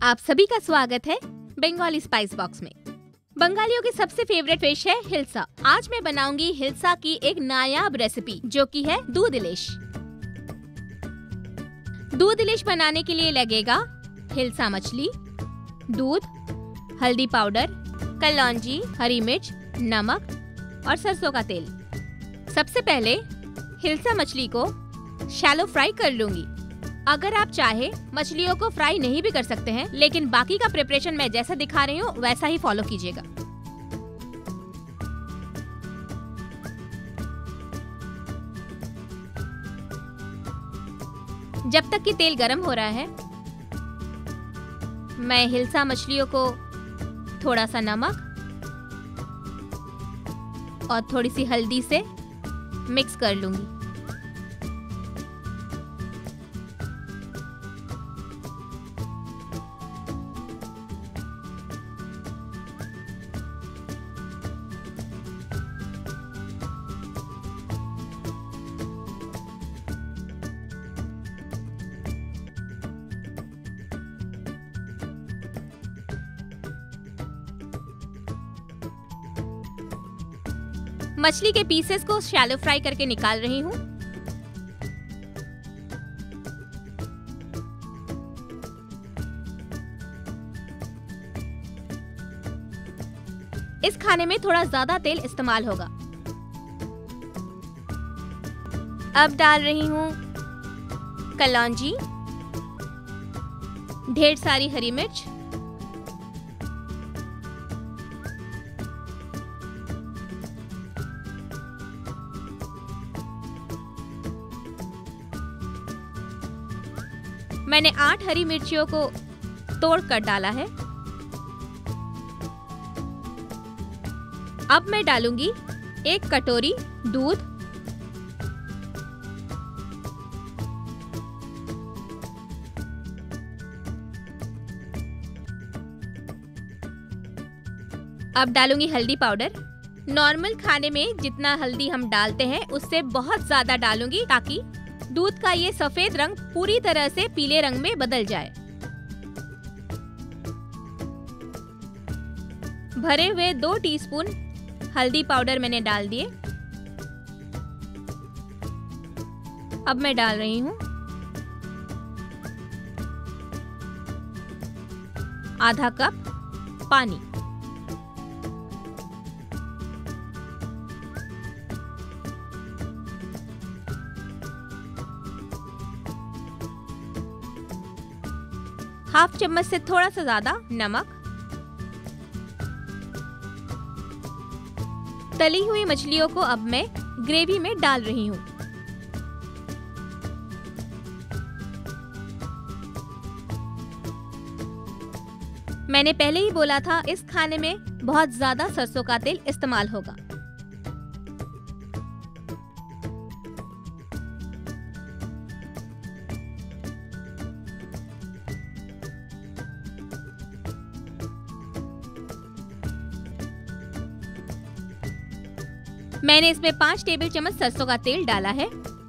आप सभी का स्वागत है बंगाली स्पाइस बॉक्स में। बंगालियों की सबसे फेवरेट फिश है हिल्सा। आज मैं बनाऊंगी हिल्सा की एक नायाब रेसिपी जो कि है दूध इलिश। दूध इलिश बनाने के लिए लगेगा हिल्सा मछली, दूध, हल्दी पाउडर, कलौंजी, हरी मिर्च, नमक और सरसों का तेल। सबसे पहले हिल्सा मछली को शैलो फ्राई कर लूंगी। अगर आप चाहे मछलियों को फ्राई नहीं भी कर सकते हैं, लेकिन बाकी का प्रिपरेशन मैं जैसा दिखा रही हूँ वैसा ही फॉलो कीजिएगा। जब तक कि तेल गरम हो रहा है, मैं हिल्सा मछलियों को थोड़ा सा नमक और थोड़ी सी हल्दी से मिक्स कर लूंगी। मछली के पीसेस को शैलो फ्राई करके निकाल रही हूँ। इस खाने में थोड़ा ज्यादा तेल इस्तेमाल होगा। अब डाल रही हूँ कलौंजी, ढेर सारी हरी मिर्च, मैंने 8 हरी मिर्चियों को तोड़कर डाला है। अब मैं डालूंगी 1 कटोरी दूध, अब डालूंगी हल्दी पाउडर। नॉर्मल खाने में जितना हल्दी हम डालते हैं उससे बहुत ज्यादा डालूंगी ताकि दूध का ये सफेद रंग पूरी तरह से पीले रंग में बदल जाए। भरे हुए 2 टीस्पून हल्दी पाउडर मैंने डाल दिए। अब मैं डाल रही हूँ आधा कप पानी। हाफ चम्मच से थोड़ा सा ज्यादा नमक। तली हुई मछलियों को अब मैं ग्रेवी में डाल रही हूँ। मैंने पहले ही बोला था इस खाने में बहुत ज्यादा सरसों का तेल इस्तेमाल होगा। मैंने इसमें 5 टेबल चम्मच सरसों का तेल डाला है।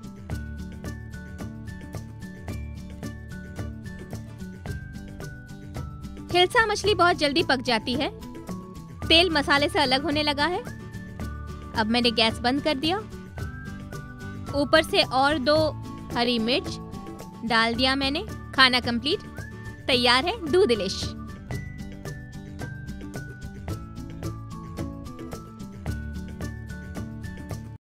हिल्सा मछली बहुत जल्दी पक जाती है। तेल मसाले से अलग होने लगा है। अब मैंने गैस बंद कर दिया। ऊपर से और 2 हरी मिर्च डाल दिया मैंने। खाना कंप्लीट। तैयार है दूध इलिश।